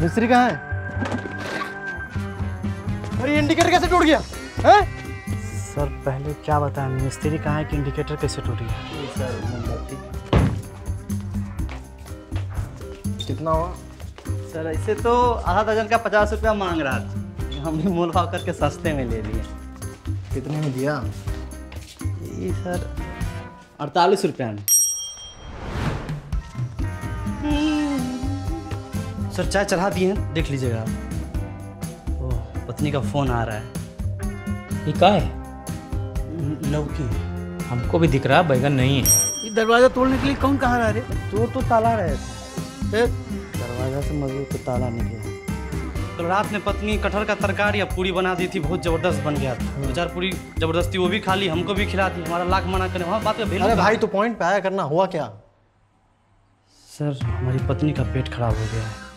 मिस्त्री कहाँ है? अरे इंडिकेटर कैसे टूट गया है? सर पहले क्या बताएं, मिस्त्री कहाँ है कि इंडिकेटर कैसे टूट गया? सर मोमबत्ती कितना हुआ? सर ऐसे तो आधा दर्जन का 50 रुपया मांग रहा था, हमने मोल भाव करके सस्ते में ले लिए। कितने में दिया? ये सर 48 रुपया में। सर चाय चढ़ा दिए हैं, देख लीजिएगा। ओह, पत्नी का फोन आ रहा है। ये क्या है? लौकी। हमको भी दिख रहा है, बैगन नहीं है। ये दरवाजा तोड़ने के लिए कौन कहाँ रहा रे? तो ताला रहे थे, दरवाजा से मजबूत तो ताला निकला। कल रात में पत्नी कटहल का तरकारी या पूरी बना दी थी, बहुत जबरदस्त बन गया था। 2-4 पूरी जबरदस्ती वो भी खा ली, हमको भी खिला दी। हमारा लाख मना करे, वहाँ बात का भेलू। अरे भाई तो पॉइंट पे आया करना, हुआ क्या? सर हमारी पत्नी का पेट खराब हो गया है।